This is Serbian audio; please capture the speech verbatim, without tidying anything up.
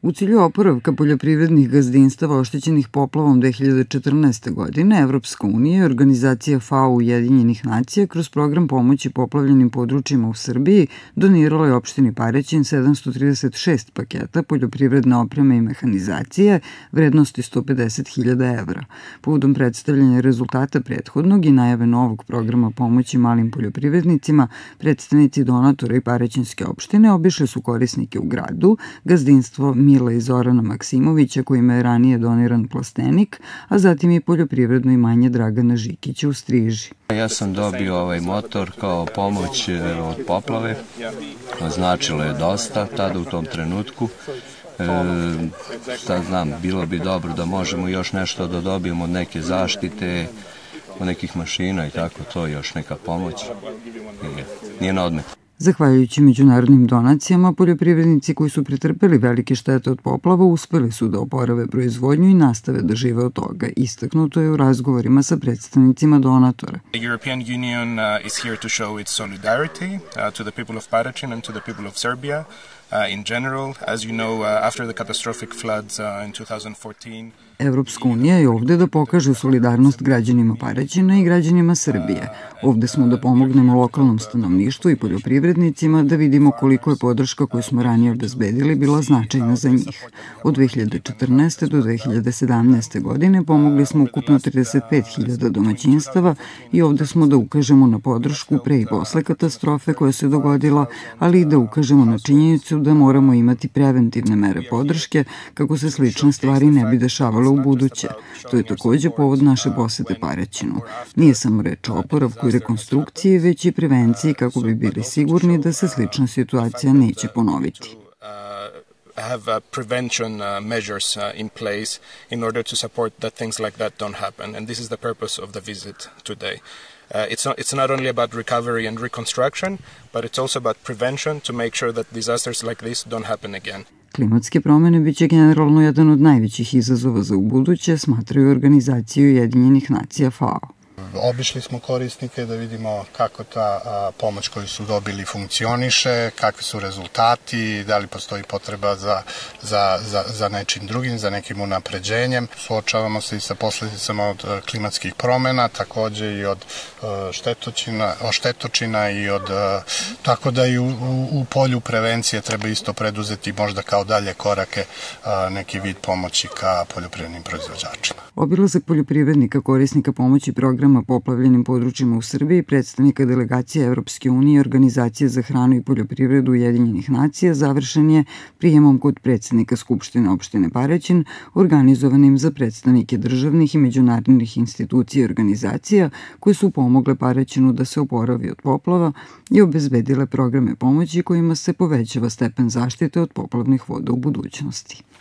U cilju oporavka poljoprivrednih gazdinstava oštećenih poplavom dve hiljade četrnaeste. godine, Evropska unija i organizacija FAO Ujedinjenih nacija kroz program pomoći poplavljenim područjima u Srbiji donirala je opštini Paraćin sedamsto trideset šest paketa poljoprivredne opreme i mehanizacije vrednosti sto pedeset hiljada evra. Povodom predstavljanja rezultata prethodnog i najave novog programa pomoći malim poljoprivrednicima, predstavnici donatora i Paraćinske opštine obišli su korisnike u gradu, gazdinstvo Mila i Zorana Maksimovića, kojima je ranije doniran plastenik, a zatim i poljoprivredno imanje Dragana Žikića u Striži. Ja sam dobio ovaj motor kao pomoć od poplave, značilo je dosta tada u tom trenutku. E, šta znam, bilo bi dobro da možemo još nešto da dobijemo od neke zaštite, od nekih mašina i tako, to još neka pomoć. Nije, nije na odmet. Zahvaljujući međunarodnim donacijama, poljoprivrednici koji su pretrpeli velike štete od poplava uspeli su da oporave proizvodnju i nastave da žive od toga. Istaknuto je u razgovorima sa predstavnicima donatora. The European Union uh, is here to show its solidarity uh, to the people of Paraćin and to the people of Serbia uh, in general. As you know, uh, after the catastrophic floods uh, in two thousand fourteen, Evropska unija je ovde da pokaže solidarnost građanima Paraćina i građanima Srbije. Ovde smo da pomognemo lokalnom stanovništvu i poljoprivrednicima da vidimo koliko je podrška koju smo ranije obezbedili bila značajna za njih. Od dve hiljade četrnaeste. do dve hiljade sedamnaeste. godine pomogli smo ukupno trideset pet hiljada domaćinstava i ovde smo da ukažemo na podršku pre i posle katastrofe koja se dogodila, ali i da ukažemo na činjenicu da moramo imati preventivne mere podrške kako se slične stvari ne bi dešavale u buduće. To je takođe povod naše posete Paraćinu. Nije samo reč o oporavku i rekonstrukciji, već i prevenciji kako bi bili sigurni da se slična situacija neće ponoviti. have uh, prevention uh, measures uh, in place in order to support that things like that don't happen. And this is the purpose of the visit today. Uh, it's, not, it's not only about recovery and reconstruction, but it's also about prevention to make sure that disasters like this don't happen again. Klimatske promene biće generalno jedan od najvećih izazova za ubuduće, smatraju organizaciju Ujedinjenih nacija FAO. Obišli smo korisnike da vidimo kako ta a, pomoć koju su dobili funkcioniše, kakvi su rezultati, da li postoji potreba za, za, za, za nečim drugim, za nekim unapređenjem. Suočavamo se i sa posledicama od klimatskih promena, takođe i od štetočina, štetočina i od, tako da i u, u, u polju prevencije treba isto preduzeti možda kao dalje korake a, neki vid pomoći ka poljoprivrednim proizvođačima. Obilazak poljoprivrednika korisnika pomoći programa poplavljenim područjima u Srbiji, predstavnika delegacije Evropske unije i Organizacije za hranu i poljoprivredu Ujedinjenih nacija završen je prijemom kod predsednika Skupštine opštine Paraćin, organizovanim za predstavnike državnih i međunarodnih institucija i organizacija koje su pomogle Paraćinu da se oporavi od poplava i obezbedile programe pomoći kojima se povećava stepen zaštite od poplavnih voda u budućnosti.